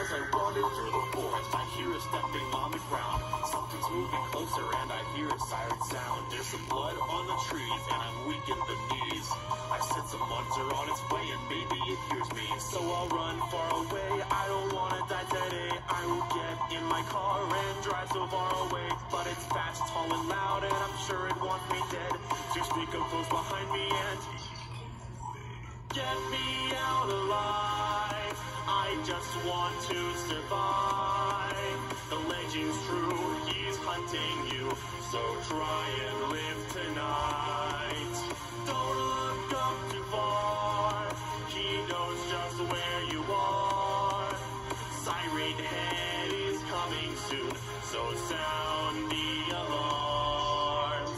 As I wander through the forest, I hear a stepping on the ground. Something's moving closer and I hear a siren sound. There's some blood on the trees and I'm weak in the knees. I sense a monster on its way and maybe it hears me. So I'll run far away, I don't wanna die today. I will get in my car and drive so far away. But it's fast, tall and loud and I'm sure it wants me dead. Two speaker close behind me and get me out alive. I just want to survive. The legend's true, he's hunting you. So try and live tonight. Don't look up too far. He knows just where you are. Siren Head is coming soon. So sound the alarms.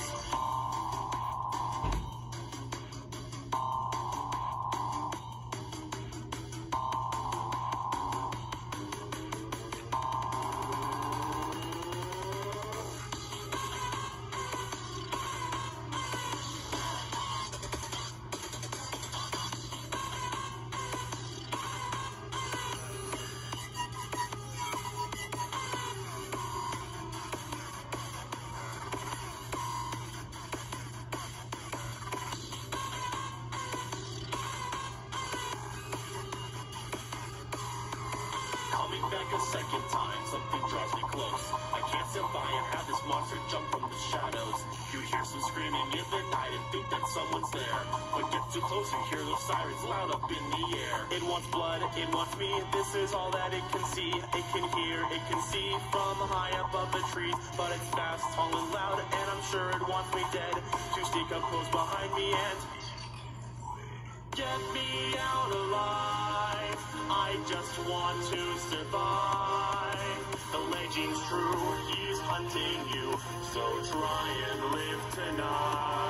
Coming back a second time, something draws me close. I can't sit by and have this monster jump from the shadows. You hear some screaming in the night and think that someone's there. But get too close and hear those sirens loud up in the air. It wants blood, it wants me, this is all that it can see. It can hear, it can see from high above the trees. But it's fast, tall and loud, and I'm sure it wants me dead. To sneak up close behind me and get me out alive. I just want to survive. The legend's true, he's hunting you. So try and live tonight.